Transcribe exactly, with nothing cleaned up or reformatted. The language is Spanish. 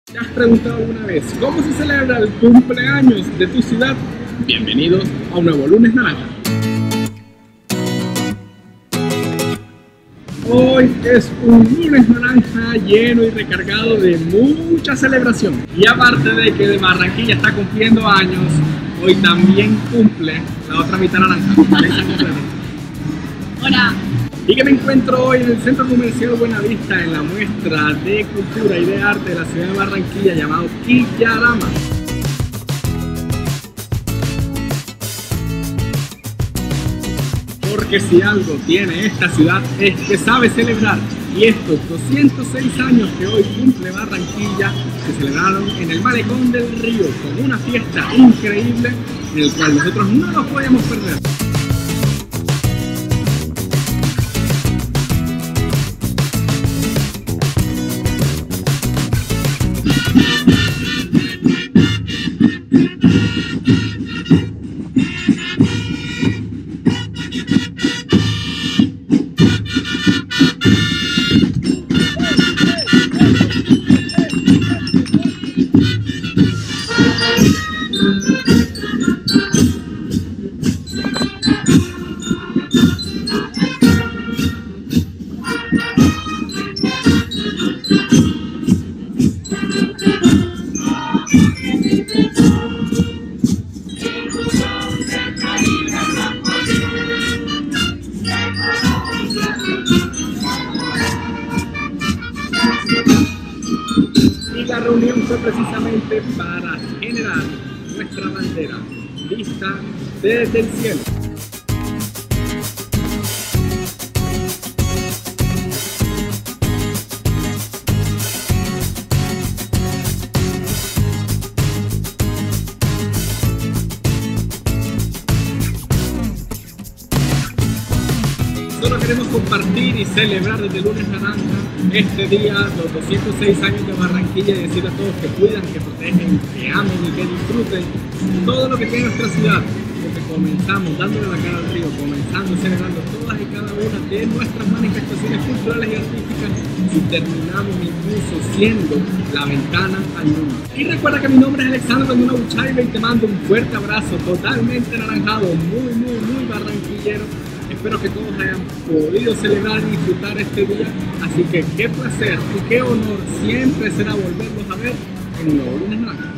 ¿Te has preguntado alguna vez cómo se celebra el cumpleaños de tu ciudad? Bienvenidos a un nuevo Lunes Naranja. Hoy es un lunes naranja lleno y recargado de mucha celebración. Y aparte de que de Barranquilla está cumpliendo años, hoy también cumple la otra mitad naranja. Hola. Y que me encuentro hoy en el Centro Comercial Buenavista en la muestra de cultura y de arte de la ciudad de Barranquilla llamado Quillarama. Porque si algo tiene esta ciudad es que sabe celebrar, y estos doscientos seis años que hoy cumple Barranquilla se celebraron en el Malecón del Río con una fiesta increíble en el cual nosotros no nos podíamos perder. La reunión fue precisamente para generar nuestra bandera vista desde el cielo. Nosotros queremos compartir y celebrar desde Lunes Naranja este día, los doscientos seis años de Barranquilla, y decir a todos que cuidan, que protegen, que amen y que disfruten todo lo que tiene nuestra ciudad. Porque comenzamos dándole la cara al río, comenzando celebrando todas y cada una de nuestras manifestaciones culturales y artísticas, y terminamos incluso siendo la ventana al mundo. Y recuerda que mi nombre es Alexandro Luna Buchaiba y te mando un fuerte abrazo totalmente naranjado, muy, muy, muy barranquillero. Espero que todos hayan podido celebrar y disfrutar este día, así que qué placer y qué honor siempre será volverlos a ver en un nuevo Lunes Naranja.